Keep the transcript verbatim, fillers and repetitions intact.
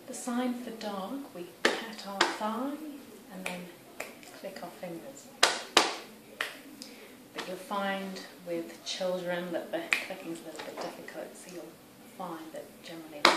The sign for dog, we pat our thigh and then click our fingers. But you'll find with children that the clicking's a little bit difficult, so you'll find that generally